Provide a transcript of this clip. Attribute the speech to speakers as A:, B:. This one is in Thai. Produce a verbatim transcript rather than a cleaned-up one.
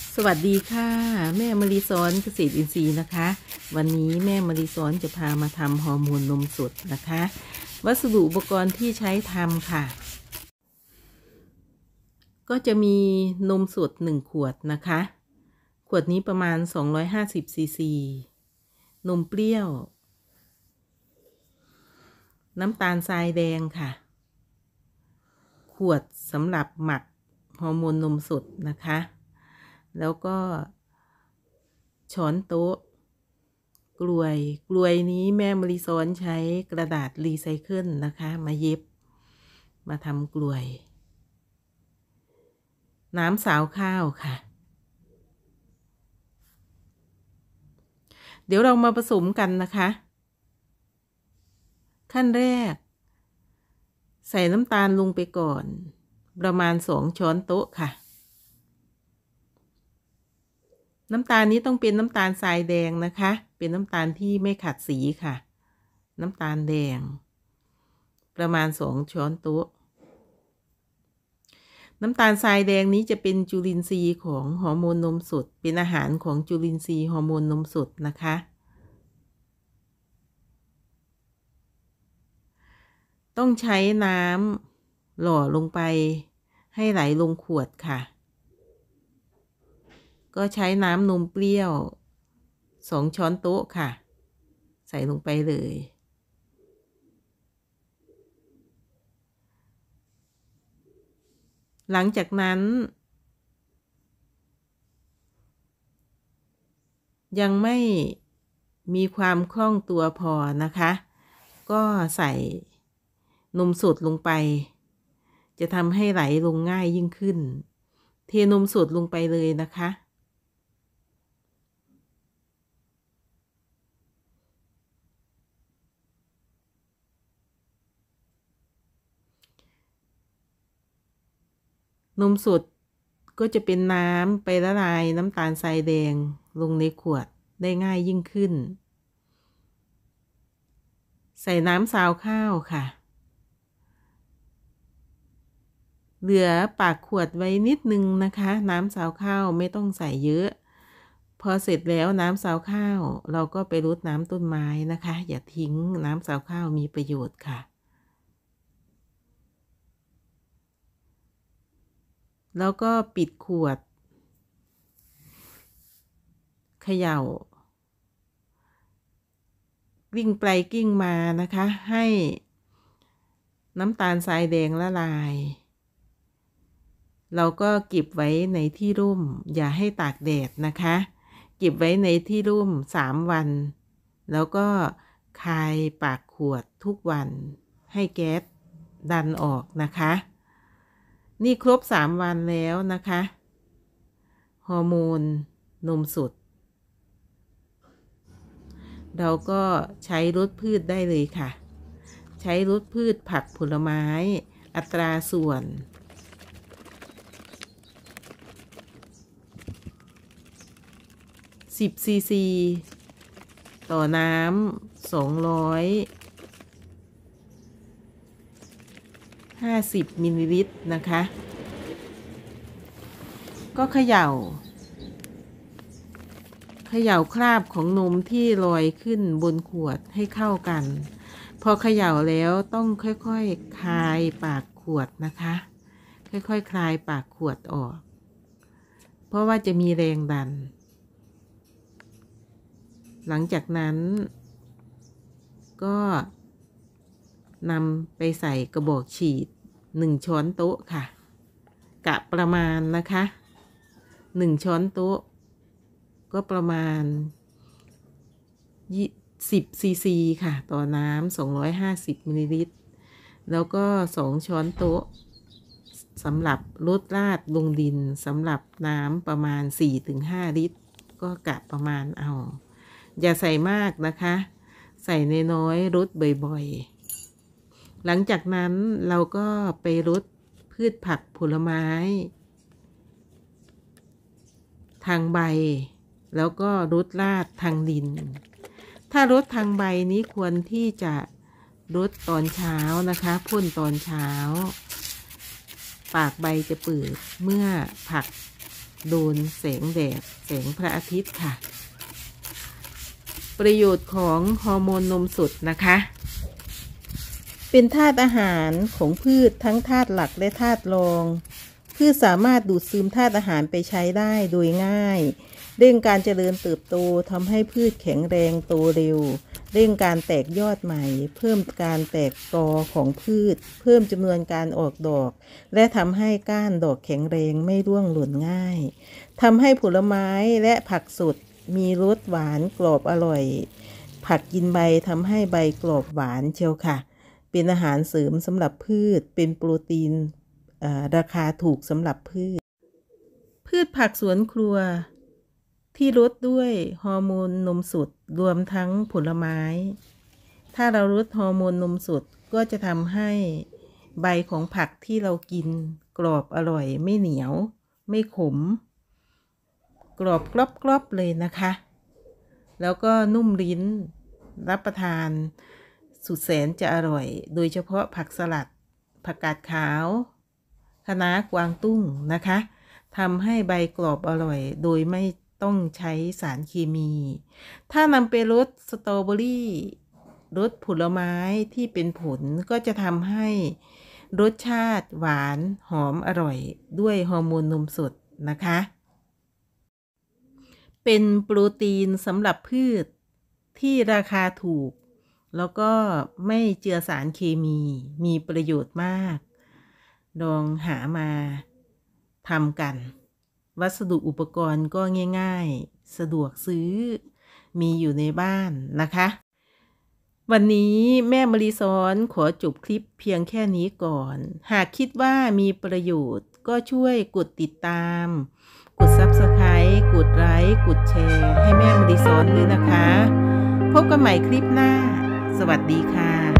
A: สวัสดีค่ะแม่มะลิซ้อนเกษตรอินทรีย์นะคะวันนี้แม่มะลิซ้อนจะพามาทำฮอร์โมนนมสดนะคะวัสดุอุปกรณ์ที่ใช้ทำค่ะก็จะมีนมสดหนึ่งขวดนะคะขวดนี้ประมาณสองร้อยห้าสิบซีซีนมเปรี้ยวน้ำตาลทรายแดงค่ะขวดสำหรับหมักฮอร์โมนนมสดนะคะแล้วก็ช้อนโต๊ะกลวยกลวยนี้แม่มะลิซ้อนใช้กระดาษรีไซเคิลนะคะมาเย็บมาทำกลวยน้ำสาวข้าวค่ะเดี๋ยวเรามาผสมกันนะคะขั้นแรกใส่น้ำตาลลงไปก่อนประมาณสองช้อนโต๊ะค่ะน้ำตาลนี้ต้องเป็นน้ำตาลทรายแดงนะคะเป็นน้ำตาลที่ไม่ขัดสีค่ะน้ำตาลแดงประมาณสองช้อนโต๊ะน้ำตาลทรายแดงนี้จะเป็นจุลินทรีย์ของฮอร์โมนนมสดเป็นอาหารของจุลินทรีย์ฮอร์โมนนมสดนะคะต้องใช้น้ำหล่อลงไปให้ไหลลงขวดค่ะก็ใช้น้ำนมเปรี้ยวสองช้อนโต๊ะค่ะใส่ลงไปเลยหลังจากนั้นยังไม่มีความคล่องตัวพอนะคะก็ใส่นมสดลงไปจะทำให้ไหลลงง่ายยิ่งขึ้นเทนมสดลงไปเลยนะคะนมสดก็จะเป็นน้ำไปละลายน้ำตาลทรายแดงลงในขวดได้ง่ายยิ่งขึ้นใส่น้ำซาวข้าวค่ะเหลือปากขวดไว้นิดนึงนะคะน้ำซาวข้าวไม่ต้องใส่เยอะพอเสร็จแล้วน้ำซาวข้าวเราก็ไปรดน้ำต้นไม้นะคะอย่าทิ้งน้ำซาวข้าวมีประโยชน์ค่ะแล้วก็ปิดขวดเขย่าวิ่งไปกิ้งมานะคะให้น้ำตาลทรายแดงละลายเราก็เก็บไว้ในที่ร่มอย่าให้ตากแดดนะคะเก็บไว้ในที่ร่มสามวันแล้วก็คายปากขวดทุกวันให้แก๊สดันออกนะคะนี่ครบสามวันแล้วนะคะฮอร์โมนนมสดเราก็ใช้รสพืชได้เลยค่ะใช้รสพืชผักผลไม้อัตราส่วนสิบซีซีต่อน้ำสองร้อยห้าสิบมิลลิลิตรนะคะก็เขย่าเขย่าคราบของนมที่ลอยขึ้นบนขวดให้เข้ากันพอเขย่าแล้วต้องค่อยๆคลายปากขวดนะคะค่อยๆ ค, คลายปากขวดออกเพราะว่าจะมีแรงดันหลังจากนั้นก็นำไปใส่กระบอกฉีดหนึ่งช้อนโต๊ะค่ะกะประมาณนะคะหนึ่งช้อนโต๊ะก็ประมาณสิบซีซีค่ะต่อน้ำสองร้อยห้าสิบมิลลิลิตรแล้วก็สองช้อนโต๊ะสำหรับลดราดลงดินสำหรับน้ำประมาณ สี่ถึงห้า ลิตรก็กะประมาณเอาอย่าใส่มากนะคะใส่น้อยๆรดบ่อยๆหลังจากนั้นเราก็ไปรดพืชผักผลไม้ทางใบแล้วก็รดราดทางดินถ้ารดทางใบนี้ควรที่จะรดตอนเช้านะคะพ่นตอนเช้าปากใบจะเปิดเมื่อผักโดนแสงแดดแสงพระอาทิตย์ค่ะประโยชน์ของฮอร์โมนนมสดนะคะเป็นธาตุอาหารของพืชทั้งธาตุหลักและธาตุรองพืชสามารถดูดซึมธาตุอาหารไปใช้ได้โดยง่ายเร่งการเจริญเติบโตทำให้พืชแข็งแรงโตเร็วเร่งการแตกยอดใหม่เพิ่มการแตกกอของพืชเพิ่มจำนวนการออกดอกและทำให้ก้านดอกแข็งแรงไม่ร่วงหล่นง่ายทำให้ผลไม้และผักสดมีรสหวานกรอบอร่อยผักกินใบทำให้ใบกรอบหวานเชียวค่ะเป็นอาหารเสริมสำหรับพืชเป็นโปรตีนราคาถูกสำหรับพืชพืชผักสวนครัวที่ลดด้วยฮอร์โมนนมสดรวมทั้งผลไม้ถ้าเราลดฮอร์โมนนมสดก็จะทำให้ใบของผักที่เรากินกรอบอร่อยไม่เหนียวไม่ขมกรอบกรอบๆเลยนะคะแล้วก็นุ่มลิ้นรับประทานสุดแสนจะอร่อยโดยเฉพาะผักสลัดผักกาดขาวคะน้ากวางตุ้งนะคะทำให้ใบกรอบอร่อยโดยไม่ต้องใช้สารเคมีถ้านำไปรดสตรอเบอรี่รสผลไม้ที่เป็นผลก็จะทำให้รสชาติหวานหอมอร่อยด้วยฮอร์โมนนมสดนะคะเป็นโปรตีนสำหรับพืชที่ราคาถูกแล้วก็ไม่เจือสารเคมีมีประโยชน์มากลองหามาทำกันวัสดุอุปกรณ์ก็ง่ายๆสะดวกซื้อมีอยู่ในบ้านนะคะวันนี้แม่มะลิซ้อนขอจบคลิปเพียงแค่นี้ก่อนหากคิดว่ามีประโยชน์ก็ช่วยกดติดตามกด ซับสไครบ์ กดไลค์กดแชร์ให้แม่มะลิซ้อนด้วยนะคะพบกันใหม่คลิปหน้าสวัสดีค่ะ